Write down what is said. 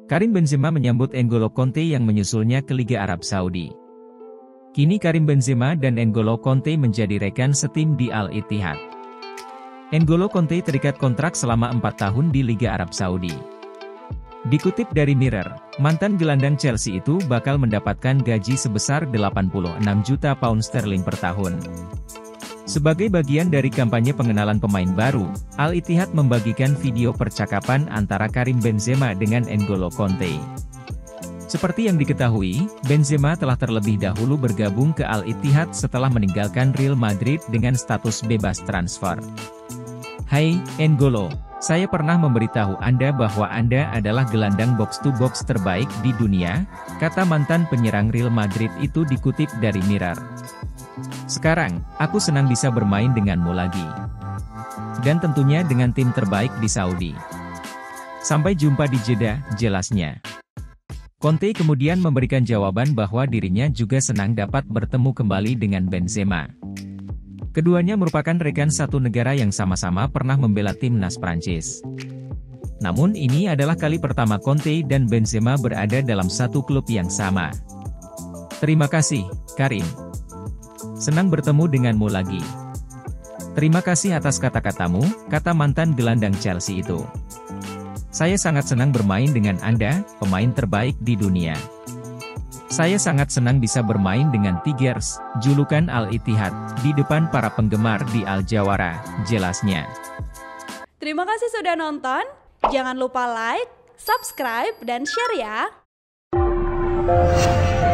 Karim Benzema menyambut N'Golo Kanté yang menyusulnya ke Liga Arab Saudi. Kini Karim Benzema dan N'Golo Kanté menjadi rekan setim di Al-Ittihad. N'Golo Kanté terikat kontrak selama 4 tahun di Liga Arab Saudi. Dikutip dari Mirror, mantan gelandang Chelsea itu bakal mendapatkan gaji sebesar 86 juta pound sterling per tahun. Sebagai bagian dari kampanye pengenalan pemain baru, Al-Ittihad membagikan video percakapan antara Karim Benzema dengan N'Golo Kanté. Seperti yang diketahui, Benzema telah terlebih dahulu bergabung ke Al-Ittihad setelah meninggalkan Real Madrid dengan status bebas transfer. "Hai, N'Golo, saya pernah memberitahu Anda bahwa Anda adalah gelandang box-to-box terbaik di dunia," kata mantan penyerang Real Madrid itu dikutip dari Mirror. "Sekarang, aku senang bisa bermain denganmu lagi. Dan tentunya dengan tim terbaik di Saudi. Sampai jumpa di Jeddah," jelasnya. Kanté kemudian memberikan jawaban bahwa dirinya juga senang dapat bertemu kembali dengan Benzema. Keduanya merupakan rekan satu negara yang sama-sama pernah membela timnas Prancis. Namun ini adalah kali pertama Kanté dan Benzema berada dalam satu klub yang sama. "Terima kasih, Karim. Senang bertemu denganmu lagi. Terima kasih atas kata-katamu," kata mantan gelandang Chelsea itu. "Saya sangat senang bermain dengan Anda, pemain terbaik di dunia. Saya sangat senang bisa bermain dengan Tigers," julukan Al-Ittihad, di depan para penggemar di Al-Jawara, jelasnya. Terima kasih sudah nonton, jangan lupa like, subscribe, dan share ya!